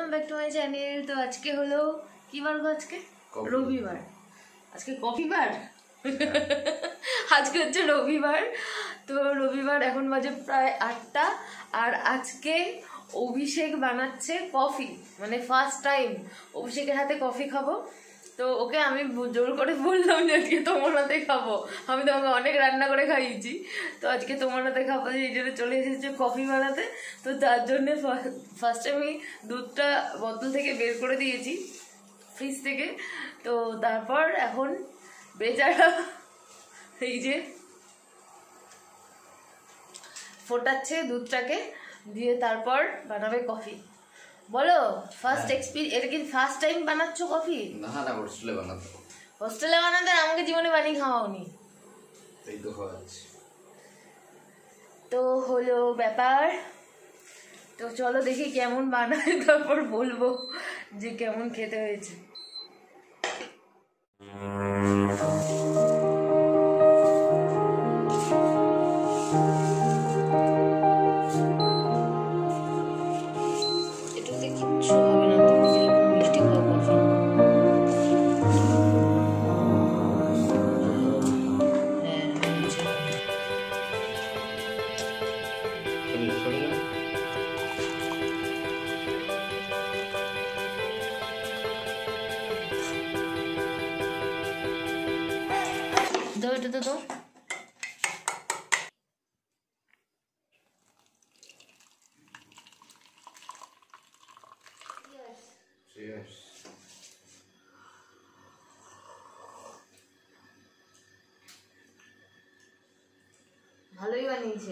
Welcome back to my channel. তো আজকে হলো কি বার গো? আজকে রবিবার। আজকে কফি বার। আজকে হচ্ছে রবিবার। তো রবিবার এখন বাজে প্রায় 8টা। আর আজকে অভিষেক বানাচ্ছে কফি, মানে ফার্স্ট টাইম অভিষেকের হাতে কফি খাবো। তো ওকে আমি জোর করে বললাম যে আজকে তোমার হাতে খাবো, আমি তোমাকে অনেক রান্না করে খাইয়েছি, তো আজকে তোমার হাতে খাবো, এই জন্য চলে এসেছে কফি বানাতে। তো তার জন্যে ফার্স্টে আমি দুধটা বোতল থেকে বের করে দিয়েছি ফ্রিজ থেকে। তো তারপর এখন বেচারা এই যে ফোটাচ্ছে দুধটাকে দিয়ে, তারপর বানাবে কফি। বলো ফার্স্ট এক্সপিরিয়েন্স, এটা কি ফার্স্ট টাইম বানাচ্ছো কফি? না না, হোস্টেলে বানাতো। হোস্টেলে বানাতে আমাকে জীবনে বানিয়ে খাওয়াওনি। এই তো খাওয়াচ্ছি। তো হলো ব্যাপার। তো চলো দেখি কেমন বানায়, তারপর বলবো যে কেমন খেতে হয়েছে। এটাতে কিচ্ছু হবে না, তুমি যেরকম মিষ্টি খাও কফি। হ্যাঁ হয়েছে। দাও এটা তো দাও। ভালোই বানিয়েছে।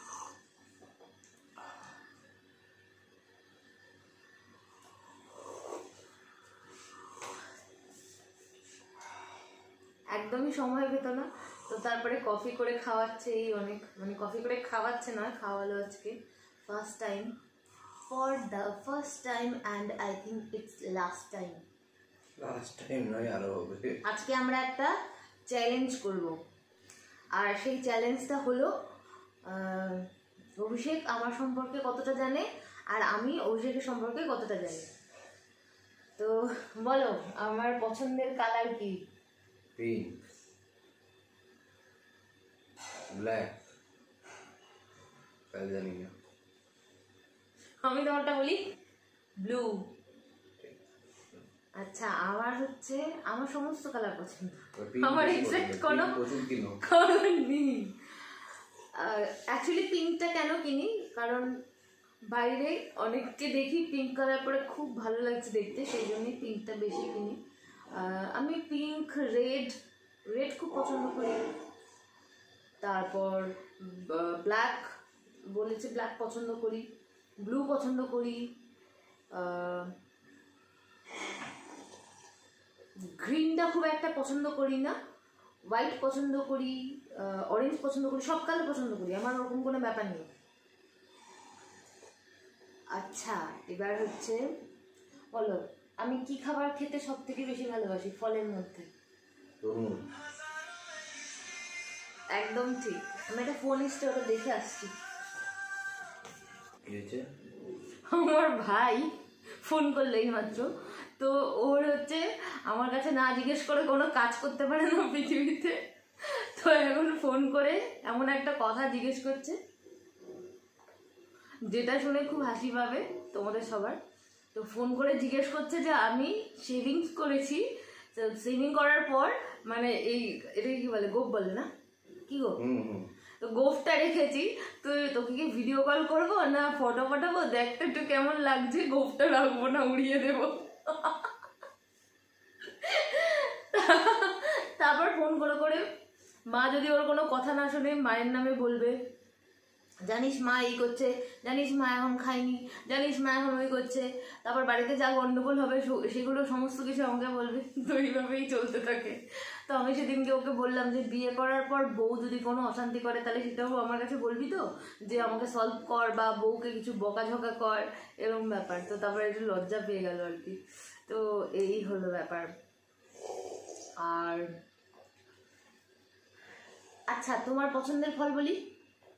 একদমই সময় পেত না, তো তারপরে কফি করে খাওয়াচ্ছে। এই অনেক, মানে কফি করে খাওয়াচ্ছে না, খাওয়ালো আজকে first time, for the first time and I think it's last time. Last time নয়, আরো হবে। আজকে আমরা একটা চ্যালেঞ্জ করব, আর সেই চ্যালেঞ্জটা হলো অভিষেক আমার সম্পর্কে কতটা জানে আর আমি অভিষেকের সম্পর্কে কতটা জানি। তো বলো আমার পছন্দের কালার কি? পিঙ্ক, ব্ল্যাক, কাল জানি না। আমি তোমারটা বলি ব্লু। আচ্ছা, আমার হচ্ছে আমার সমস্ত কালার পছন্দ, আমার এক্সাক্ট কোনো কারণ নেই। অ্যাকচুয়ালি পিঙ্কটা কেন কিনি, কারণ বাইরে অনেককে দেখি পিঙ্ক কালার পরে খুব ভালো লাগছে দেখতে, সেই জন্যই পিঙ্কটা বেশি কিনি। আমি পিঙ্ক, রেড খুব পছন্দ করি। তারপর ব্ল্যাক বলেছে, ব্ল্যাক পছন্দ করি, ব্লু পছন্দ করি, গ্রিনটা খুব একটা পছন্দ করি না, হোয়াইট পছন্দ করি, অরেঞ্জ পছন্দ করি, সব কালার পছন্দ করি, আমার ওরকম কোনো ব্যাপার নেই। আচ্ছা এবার হচ্ছে বলো আমি কি খাবার খেতে সব থেকে বেশি ভালোবাসি ফলের মধ্যে? একদম ঠিক। আমি একটা ফোন এসছে, ওটা দেখে আসছি। আমার ভাই ফোন করলো এই মাত্র, তো ওর হচ্ছে আমার কাছে না জিজ্ঞেস করে কোনো কাজ করতে পারে না পৃথিবীতে। তো এখন ফোন করে এমন একটা কথা জিজ্ঞেস করছে যেটা শুনে খুব হাসি পাবে তোমাদের সবার। তো ফোন করে জিজ্ঞেস করছে যে আমি শেভিংস করেছি, শেভিং করার পর মানে এই এটাকে কি বলে, গোফ বলে না কি গো, তো গোফটা রেখেছি, তো তোকে কি ভিডিও কল করবো না ফটো পাঠাবো, দেখতে একটু কেমন লাগছে, গোফটা রাখবো না উড়িয়ে দেবো। তারপর ফোন করে করে মা যদি ওর কোনো কথা না শুনে মায়ের নামে বলবে, জানিস মা এই করছে, জানিস মা এখন খায়নি, জানিস মা এখন ওই করছে। তারপর বাড়িতে যা গন্ডগোল হবে সেগুলো সমস্ত কিছু আমাকে বলবে। তো এইভাবেই চলতে থাকে। তো আমি সেদিনকে ওকে বললাম যে বিয়ে করার পর বউ যদি কোনো অশান্তি করে তাহলে সেটাও আমার কাছে বলবি তো, যে আমাকে সলভ কর বা বউকে কিছু বকাঝকা কর, এরকম ব্যাপার। তো তারপরে একটু লজ্জা পেয়ে গেল আর কি। তো এই হলো ব্যাপার। আর আচ্ছা তোমার পছন্দের ফল বলি?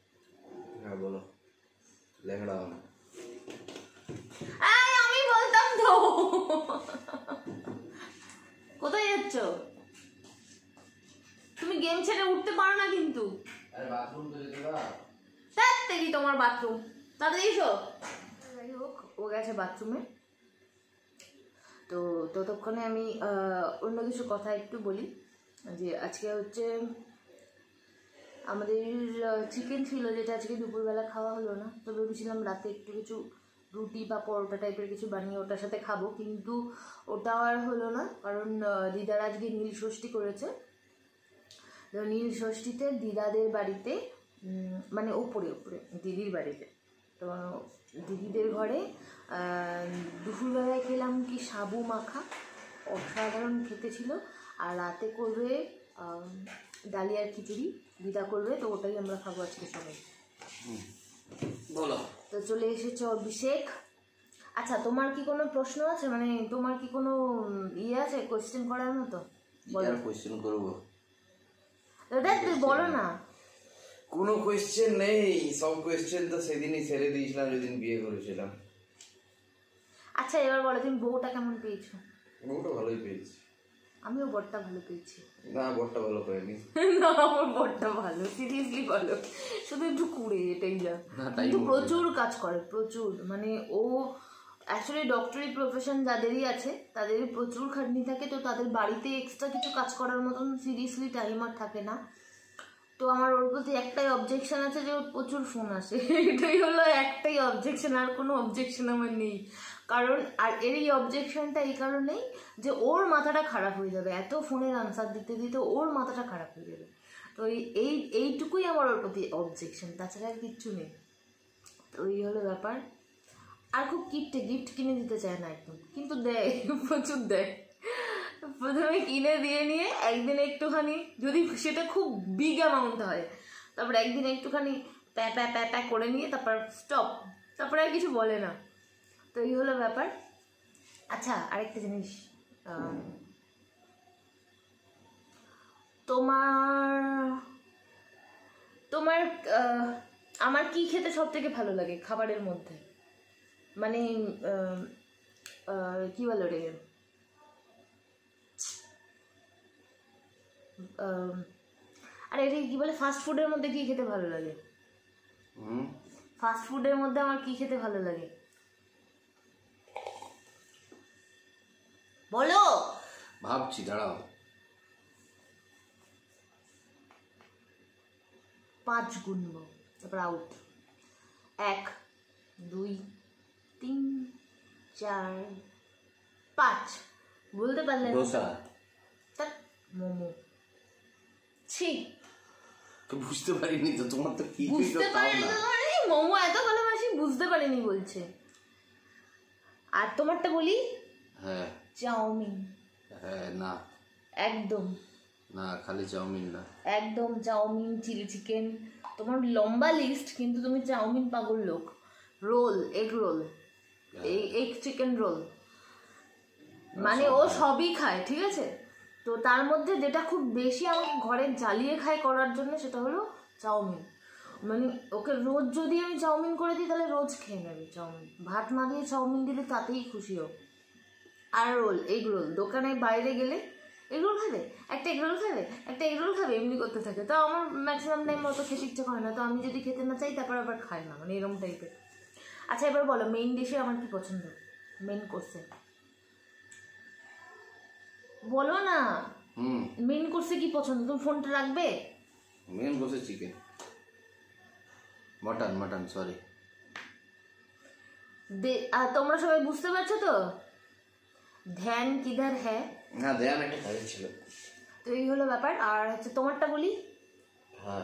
হ্যাঁ বলো। লেংড়া আম। আমি বলতাম কোথায় যাচ্ছ? তুমি গেম ছেড়ে উঠতে পারো না কিন্তু। আরে বাথরুম তো যেতে দাও। তাড়াতাড়ি তোমার বাথরুম, তাড়াতাড়ি এসো। যাই হোক, ও গেছে বাথরুমে। তো ততক্ষণে আমি অন্য কিছু কথা একটু বলি। যে আজকে হচ্ছে আমাদের চিকেন ছিল, যেটা আজকে দুপুরবেলা খাওয়া হলো না। তো ভেবেছিলাম রাতে একটু কিছু রুটি বা পরোটা টাইপের কিছু বানিয়ে ওটার সাথে খাবো, কিন্তু ওটা আর হলো না। কারণ দিদার আজকে নীল ষষ্ঠী করেছে। তো নীল ষষ্ঠীতে দিদাদের বাড়িতে, মানে ওপরে দিদির বাড়িতে, তো দিদিদের ঘরে দুপুরবেলায় খেলাম কি সাবু মাখা, অসাধারণ খেতে ছিল। আর রাতে করবে ডালিয়ার খিচুড়ি, দিদা করবে। তো ওটাই আমরা খাবো আজকে সবাই। বলো। তো চলে এসেছে অভিষেক। আচ্ছা, তোমার কি কোনো প্রশ্ন আছে? মানে তোমার কি কোনো ইয়ে আছে কোয়েশ্চেন করার মতো? বলো। কোয়েশ্চেন করবো? দাদা তুই বলো না। কোনো কোয়েশ্চেন নেই, সব কোয়েশ্চেন তো সেদিনই ছেড়ে দিয়েছিলাম যেদিন বিয়ে করেছিলাম। আচ্ছা এবার বলো, তুমি বউটা কেমন পেয়েছো? বউটা ভালোই পেয়েছি। আমিও বরটা ভালো পেয়েছি। না, বরটা ভালো পাইনি। না, আমার বরটা ভালো, সিরিয়াসলি ভালো। শুধু একটু কুড়ে, এটাই যা। কিন্তু প্রচুর কাজ করে, প্রচুর। মানে ও অ্যাকচুয়ালি ডক্টরি প্রফেশন যাদেরই আছে তাদেরই প্রচুর খাটনি থাকে। তো তাদের বাড়িতে এক্সট্রা কিছু কাজ করার মতন সিরিয়াসলি টাইম আর থাকে না। তো আমার ওর প্রতি একটাই অবজেকশন আছে যে ওর প্রচুর ফোন আসে। এটাই হলো একটাই অবজেকশন, আর কোনো অবজেকশন আমার নেই। কারণ আর এর এই অবজেকশনটা এই কারণেই যে ওর মাথাটা খারাপ হয়ে যাবে, এত ফোনের আনসার দিতে দিতে ওর মাথাটা খারাপ হয়ে যাবে। তো এইটুকুই আমার ওর প্রতি অবজেকশন, তাছাড়া আর কিচ্ছু নেই। তো এই হলো ব্যাপার। আর খুব গিফট কিনে দিতে চায় না একদম, কিন্তু দেয়, প্রচুর দেয়। প্রথমে কিনে দিয়ে নিয়ে একদিন একটুখানি, যদি সেটা খুব বিগ অ্যামাউন্ট হয়, তারপর একদিন একটুখানি প্যা প্যা প্যা প্যা করে নিয়ে তারপর স্টপ, তারপরে আর কিছু বলে না। তো এই হলো ব্যাপার। আচ্ছা আরেকটা জিনিস, তোমার আমার কি খেতে সব থেকে ভালো লাগে খাবারের মধ্যে? মানে কি বলো রে, আরে এটা কি বলে, ফাস্ট ফুডের মধ্যে কি খেতে ভালো লাগে? ফাস্ট ফুডের মধ্যে আমার কি খেতে ভালো লাগে বলো? ভাবছি, দাঁড়াও। 5 গুনবো, তারপর আউট। 1 2 3 4 5। বলতে পারলেন? দোসা। তার মোমো। ছি, তো বুঝতে পারিনি তো, তোমার তো কি বুঝতে পারিনি তো, মানে মোমো এত ভালোবাসি, বুঝতে পারিনি বলছে। আর তোমারটা বলি? হ্যাঁ। চাউমিন। হ্যাঁ। না একদম না, খালি চাউমিন না, একদম চাউমিন, চিলি চিকেন। তোমার লম্বা লিস্ট, কিন্তু তুমি চাউমিন পাগল লোক। Roll, egg roll, egg chicken roll, মানে ও সবই খায়, ঠিক আছে। তো তার মধ্যে যেটা খুব বেশি আমাকে ঘরে জ্বালিয়ে খায় করার জন্য, সেটা হলো চাউমিন। মানে ওকে রোজ যদি আমি চাউমিন করে দিই তাহলে রোজ খেয়ে নেবে চাউমিন। ভাত না দিয়ে চাউমিন দিলে তাতেই খুশি হোক। আর রোল, এগ রোল, দোকানে বাইরে গেলে এগ রোল খাবে, একটা এগ রোল খাবে, একটা এগ রোল খাবে, এমনি করতে থাকে। তো আমার ম্যাক্সিমাম টাইম অত খেতে ইচ্ছে করে না। তো আমি যদি খেতে না চাই তারপর আবার খাই না, মানে এরকম টাইপের। আচ্ছা এবার বলো, মেইন ডিশে আমার কি পছন্দ? মেইন কোর্সে বলো না। মেইন কোর্সে কি পছন্দ? তুমি ফোনটা রাখবে? মেইন কোর্সে চিকেন, মটন সরি। তোমরা সবাই বুঝতে পারছো তো? ধ্যান কিধার হ্যাঁ? না, ধ্যান একটা কাজে ছিল। তো এই হলো ব্যাপার। আর হচ্ছে তোমারটা বলি। হ্যাঁ,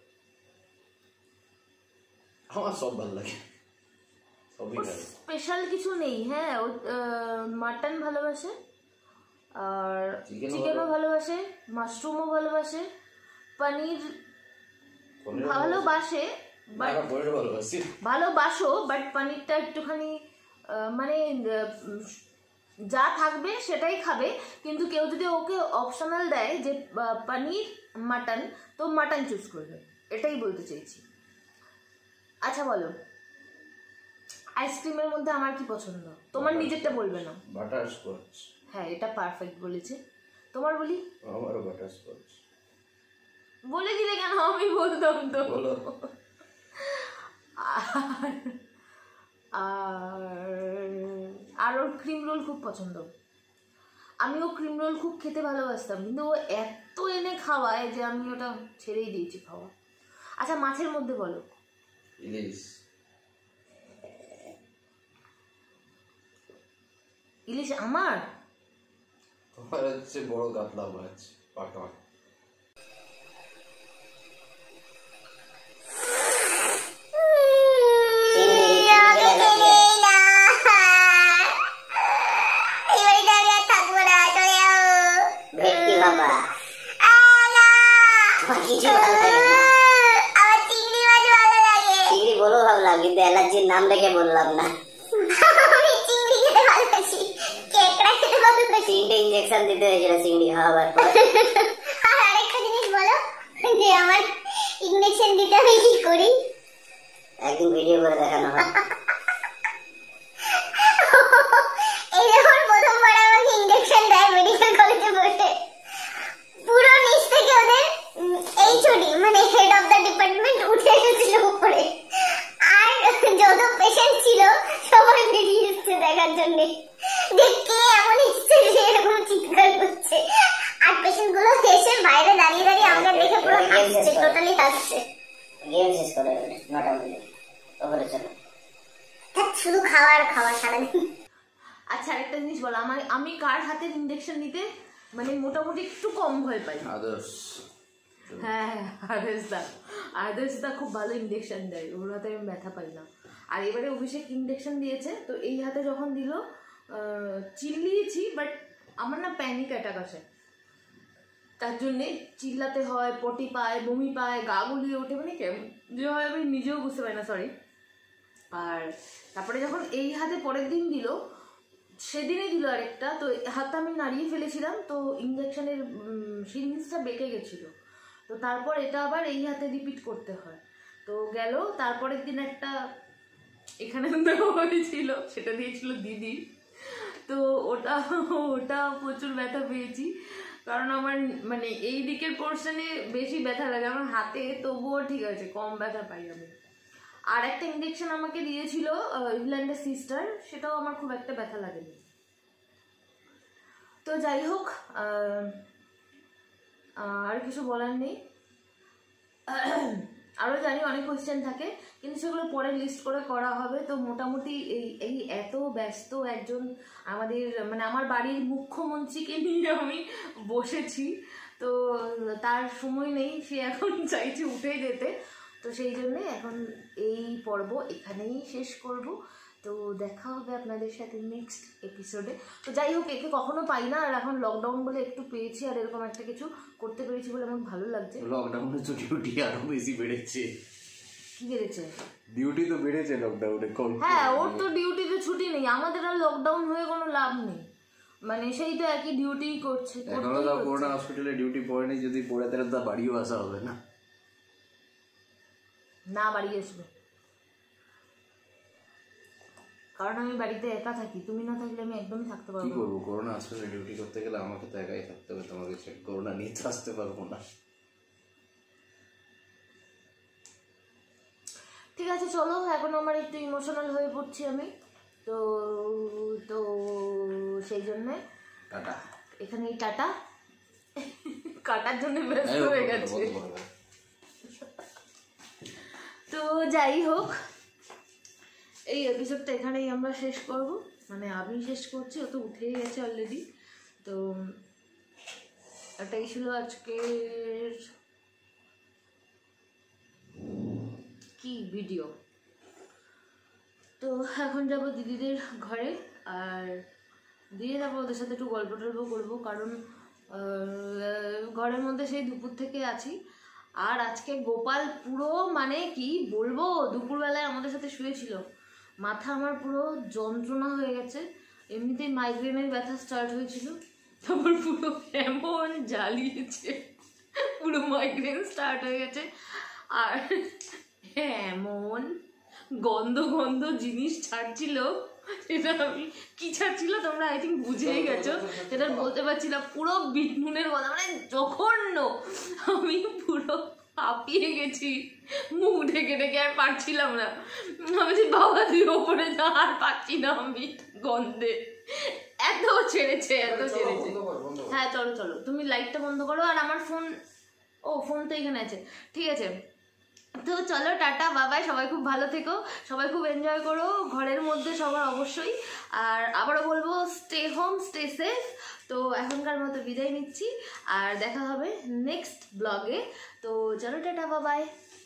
আমার সব ভালো লাগে, সবই ভালো। স্পেশাল কিছু নেই। হ্যাঁ, ও মাটন ভালোবাসে, আর চিকেনও ভালোবাসে, মাশরুমও ভালোবাসে, পনির ভালোবাসে, ভালোবাসো, বাট পনিরটা একটুখানি মানে যা থাকবে সেটাই খাবে। কিন্তু কেউ যদি ওকে অপশনাল দেয় যে পনির মাটন, তো মাটন চুজ করবে, এটাই বলতে চাইছি। আচ্ছা বলো, আইসক্রিমের মধ্যে আমার কি পছন্দ? তোমার নিজেরটা বলবে না। বাটারস্কচ। হ্যাঁ, এটা পারফেক্ট বলেছে। তোমার বলি? আমারও বাটারস্কচ। বলে দিলে কেন? আমি বলতাম তো। বলো। আর ওর ক্রিম রোল খুব পছন্দ। আমিও ক্রিম রোল খুব খেতে ভালোবাসতাম, কিন্তু ও এত এনে খাওয়ায় যে আমি ওটা ছেড়েই দিয়েছি খাওয়া। আচ্ছা, মাছের মধ্যে বলো। ইলিশ। ইলিশ আমার? তোমার হচ্ছে বড় কাতলা মাছ, পাকা। কিন্তু অ্যালার্জির নাম দেখে বললাম না। তিনটে ইঞ্জেকশন দিতে হয়েছিল চিংড়ি খাওয়াবার পর। আর আরেকটা জিনিস বলো যে আমার ইঞ্জেকশন দিতে আমি কি করি? একদিন ভিডিও করে দেখানো হয়। এই যখন প্রথমবার আমাকে ইঞ্জেকশন দেয় মেডিকেল কলেজে বসে, পুরো নিচ থেকে ওদের এইচওডি মানে হেড অফ দ্য ডিপার্টমেন্ট উঠে এসেছিল উপরে, আর যত পেশেন্ট ছিল সবাই বেরিয়ে এসছে দেখার জন্য যে কে এমন এসছে যে এরকম চিৎকার করছে। আর পেশেন্ট গুলো এসে বাইরে দাঁড়িয়ে দাঁড়িয়ে আমাদের দেখে পুরো হাসছে, টোটালি হাসছে। গেম শেষ করে নটা মিনিট ওপরে চলো। শুধু খাওয়ার খাওয়া সারাদিন। আচ্ছা, আরেকটা জিনিস বলো, আমি কার হাতের ইঞ্জেকশন নিতে মানে মোটামুটি একটু কম ভয় পাই? আদার্স। হ্যাঁ, আদার্সদা খুব ভালো ইঞ্জেকশন দেয়, ওর হাতে আমি ব্যথা পাই না। আর এবারে অভিষেক ইঞ্জেকশন দিয়েছে, তো এই হাতে যখন দিল চিল্লিয়েছি, বাট আমার না প্যানিক অ্যাটাক আসে, তার জন্যে চিল্লাতে হয়, পটি পায়, বমি পায়, গা গুলিয়ে ওঠে, মানে কেমন যে হয় আমি নিজেও বুঝতে পারি না, সরি। আর তারপরে যখন এই হাতে পরের দিন দিল, সেদিনই দিল আরেকটা, তো হাতটা আমি নাড়িয়ে ফেলেছিলাম, তো ইঞ্জেকশনের সিরিঞ্জটা বেঁকে গেছিলো, তো তারপর এটা আবার এই হাতে রিপিট করতে হয়। তো গেল তারপরের দিন একটা এখানে হয়েছিল, সেটা দিয়েছিল দিদি, তো ওটা প্রচুর ব্যথা পেয়েছি, কারণ আমার মানে এই দিকের পোর্শনে বেশি ব্যথা লাগে, আমার হাতে তবুও ঠিক আছে, কম ব্যথা পাই আমি। আর একটা ইঞ্জেকশন আমাকে দিয়েছিল ইংল্যান্ডের সিস্টার, সেটাও আমার খুব একটা ব্যথা লাগেনি। তো যাই হোক, আর কিছু বলার নেই। আরও জানি অনেক কোয়েশ্চেন থাকে, কিন্তু সেগুলো পরে লিস্ট করে করা হবে। তো মোটামুটি এই এত ব্যস্ত একজন আমাদের মানে আমার বাড়ির মুখ্যমন্ত্রীকে নিয়ে আমি বসেছি, তো তার সময় নেই, সে এখন চাইছে উঠে যেতে, তো সেই জন্যে এখন এই পর্ব এখানেই শেষ করব। তো দেখা হবে আপনাদের সাথে নেক্সট এপিসোডে। তো যাই হোক, একে কখনো পাই না, আর এখন লকডাউন বলে একটু পেয়েছি, আর এরকম একটা কিছু করতে পেরেছি বলে আমার ভালো লাগছে। লকডাউনে তো ডিউটি আরো বেশি বেড়েছে। কি বেড়েছে? ডিউটি তো বেড়েছে লকডাউনে। হ্যাঁ, ওর তো ডিউটিতে ছুটি নেই, আমাদের আর লকডাউন হয়ে কোনো লাভ নেই, মানে সেই তো একই ডিউটি করছে। এখনো তো করোনা হসপিটালে ডিউটি পড়েনি, যদি পড়ে তাহলে তো বাড়িও আসা হবে না। না, বাড়ি আসবে, কারণ আমি বাড়িতে একা থাকি, তুমি না থাকলে আমি একদমই থাকতে পারবো কি না। করবো, করোনা হসপিটালে ডিউটি করতে গেলে আমাকে তো একাই থাকতে হবে, তোমাকে করোনা নিয়ে তো আসতে পারবো না। ঠিক আছে, চলো, এখন আমার একটু ইমোশনাল হয়ে পড়ছি আমি, তো তো সেই জন্যে টাটা। এখানেই টাটা। কাটার জন্য ব্যস্ত হয়ে গেছে। তো যাই হোক, এই এপিসোডটা এখানেই আমরা শেষ করব, মানে আমি শেষ করছি, ও তো উঠেই গেছে অলরেডি। তো এটাই ছিল আজকের কি ভিডিও। তো এখন যাব দিদিদের ঘরে, আর দিয়ে যাবো ওদের সাথে একটু গল্প টল্প করবো, কারণ ঘরের মধ্যে সেই দুপুর থেকে আছি। আর আজকে গোপাল পুরো মানে কি বলবো, দুপুরবেলায় আমাদের সাথে শুয়েছিল, মাথা আমার পুরো যন্ত্রণা হয়ে গেছে, এমনিতেই মাইগ্রেনের ব্যথা স্টার্ট হয়েছিল, তারপর পুরো এমন জ্বালিয়েছে, পুরো মাইগ্রেন স্টার্ট হয়ে গেছে, আর এমন গন্ধ গন্ধ জিনিস ছাড়ছিল, সেটা আমি কি ছাড়ছিল তোমরা আই থিঙ্ক বুঝেই গেছো, সেটা বলতে পারছি না। পুরো বিট নুনের গন্ধ, মানে জঘন্য। আমি পুরো হাঁপিয়ে গেছি, মুখ ঢেকে ঢেকে আর পারছিলাম না। আমি যে বাবা তুই ওপরে যা, আর পাচ্ছি না আমি গন্ধে, এত ছেড়েছে এত ছেড়েছে। হ্যাঁ চলো চলো, তুমি লাইটটা বন্ধ করো। আর আমার ফোন, ও ফোন তো এখানে আছে, ঠিক আছে। তো চলো টাটা বাবাই, সবাই খুব ভালো থেকো, সবাই খুব এনজয় করো ঘরের মধ্যে সবার অবশ্যই। আর আবারও বলবো স্টে হোম, স্টে সেফ। তো এখনকার মতো বিদায় নিচ্ছি, আর দেখা হবে নেক্সট ব্লগে। তো চলো টাটা বাবাই।